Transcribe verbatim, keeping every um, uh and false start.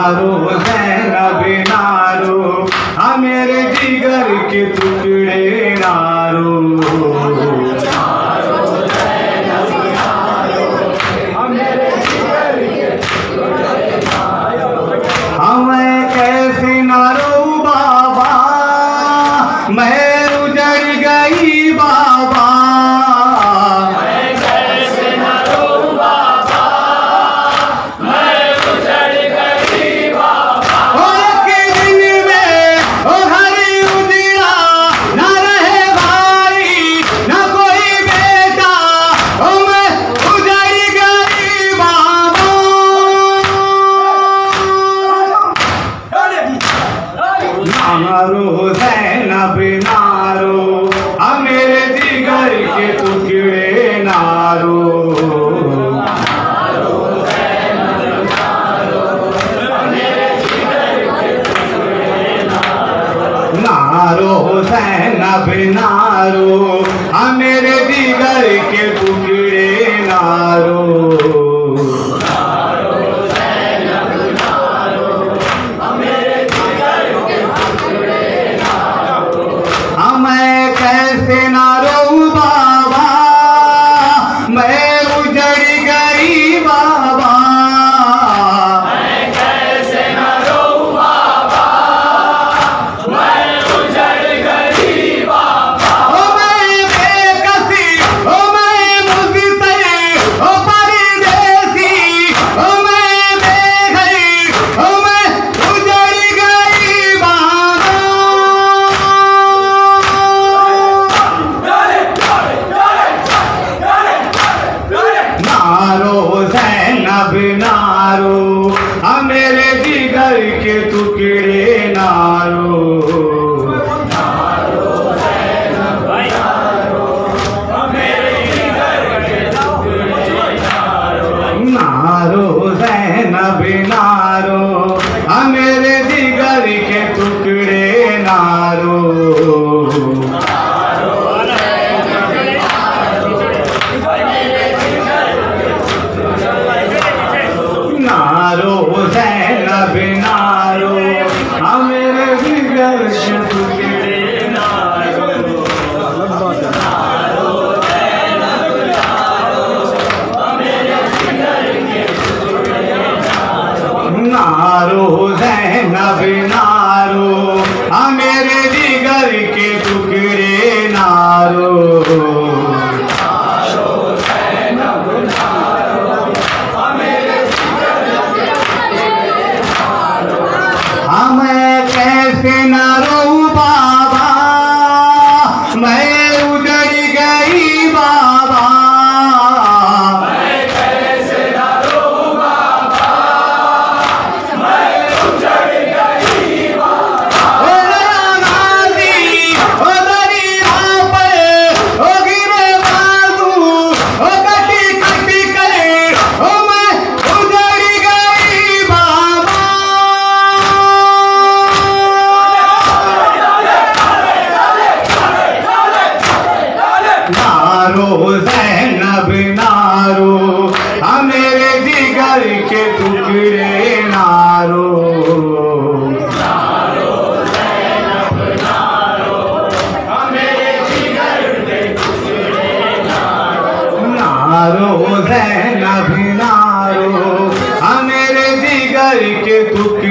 नारो ज़ैनब नारो, हाँ मेरे जिगर के टुकड़े नारो। हाँ मैं कैसे नारो बाबा, मैं उजड़ गई बाबा। मैं कैसे नारो बाबा, मैं उजड़ गई बाबा। ओ के दिन में ओ हरी उजड़ा, ना रहे भाई ना कोई बेटा, ओ मैं उजड़ गई बाबा। नारो ज़ैनब नारो, हाँ मेरे जिगर के टुकड़े नारो। नारो ज़ैनब नारो, मेरे जिगर के टुकड़े नारो। नारो ज़ैनब नारो, हाँ मेरे जिगर के टुकड़े नारो। नारो ज़ैनब नारो, मेरे जिगर के टुकड़े नारो। हाँ मैं कैसे नारो बाबा, मैं उजड़ गई बाबा। मैं कैसे नारो बाबा, मैं उजड़ गई बाबा। ओ मैं बेकसी, ओ मैं मुज़्तरी, ओ परदेसी, ओ मैं बेघरी, ओ मैं उजड़ गई बाबा। नारो ज़ैनब नारो, हाँ मेरे जिगर के टुकड़े नारो। नारो ज़ैनब नारो, मेरे जिगर के टुकड़े नारो। नारो ज़ैनब नारो, हाँ मेरे जिगर के टुकड़े नारो। नारो ज़ैनब नारो, मेरे जिगर के टुकड़े नारो ज़ैनब नारो, हाँ मेरे जिगर के टुकड़े नारो। नारो ज़ैनब नारो, मेरे जिगर के टुकड़े नारो। नारो ज़ैनब नारो, हाँ मेरे जिगर के टुकड़े नारो। नारो ज़ैनब नारो, मेरे जिगर के टुकड़े नारो। हाँ मैं कैसे नारो बाबा, मैं उजड़ गई बाबा। मैं कैसे नारो बाबा, मैं उजड़ गई बाबा। ओ दया नाज़ी, ओ दरिया पर, ओ गिरे बाजू, ओ कटी कटी करे, ओ मैं उजड़ गई बाबा। नारो ज़ैनब नारो, हाँ मेरे जिगर के टुकड़े नारो। नारो ज़ैनब नारो, मेरे जिगर के टुकड़े नारो। नारो ज़ैनब नारो, हाँ मेरे जिगर के टुकड़े